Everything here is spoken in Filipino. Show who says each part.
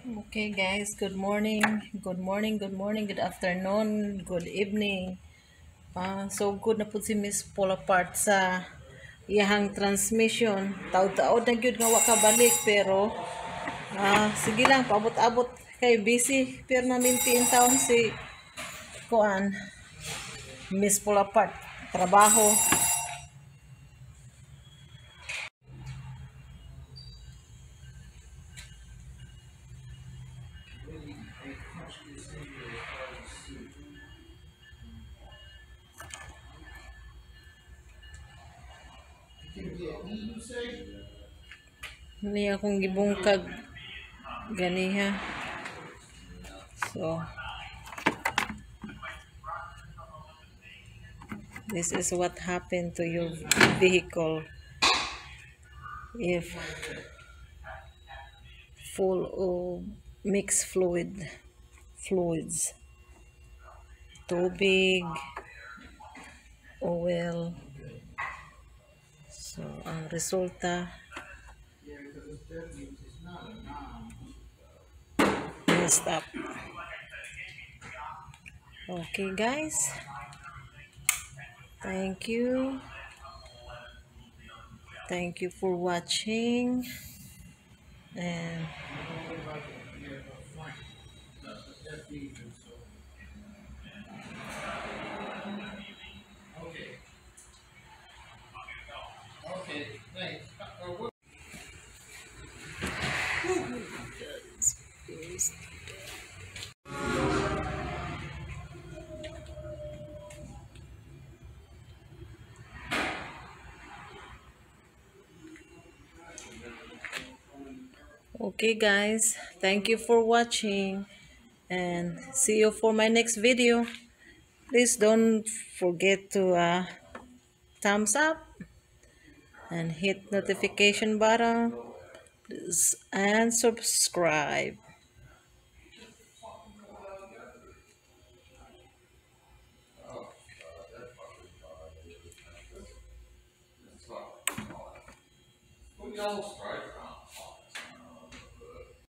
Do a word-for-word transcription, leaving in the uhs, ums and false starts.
Speaker 1: Okay guys, good morning, good morning, good morning, good afternoon, good evening. Ah, so good na po si Miss pull apart sa iyahang transmission. Taod-taod na gyud nga wa ka balik pero ah, sige lang paabot-abot kay busy pero na-maintain taon si kuan Miss pull apart trabaho. Ni akong gibungkag ganiha. So this is what happened to your vehicle if full of mixed fluid fluids, tubig, oil. So ang resulta messed up. Okay guys, thank you thank you for watching, and okay guys, thank you for watching and see you for my next video. Please don't forget to uh, thumbs up and hit notification button and subscribe.
Speaker 2: We almost tried.